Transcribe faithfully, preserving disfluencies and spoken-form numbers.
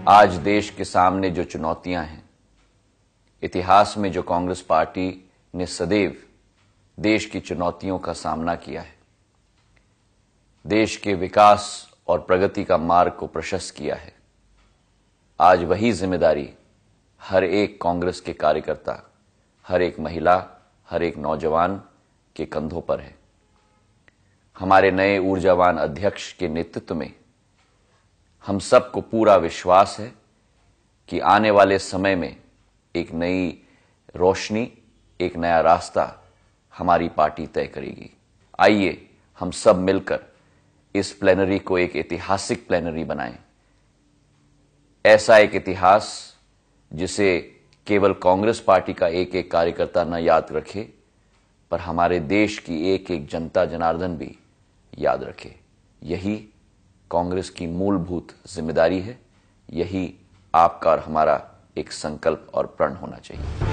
आज देश के सामने जो चुनौतियां हैं, इतिहास में जो कांग्रेस पार्टी ने सदैव देश की चुनौतियों का सामना किया है, देश के विकास और प्रगति का मार्ग को प्रशस्त किया है, आज वही जिम्मेदारी हर एक कांग्रेस के कार्यकर्ता, हर एक महिला, हर एक नौजवान के कंधों पर है। हमारे नए ऊर्जावान अध्यक्ष के नेतृत्व में हम सबको पूरा विश्वास है कि आने वाले समय में एक नई रोशनी, एक नया रास्ता हमारी पार्टी तय करेगी। आइए हम सब मिलकर इस प्लेनरी को एक ऐतिहासिक प्लेनरी बनाएं। ऐसा एक इतिहास जिसे केवल कांग्रेस पार्टी का एक एक कार्यकर्ता न याद रखे, पर हमारे देश की एक एक जनता जनार्दन भी याद रखे। यही कांग्रेस की मूलभूत जिम्मेदारी है। यही आपका और हमारा एक संकल्प और प्रण होना चाहिए।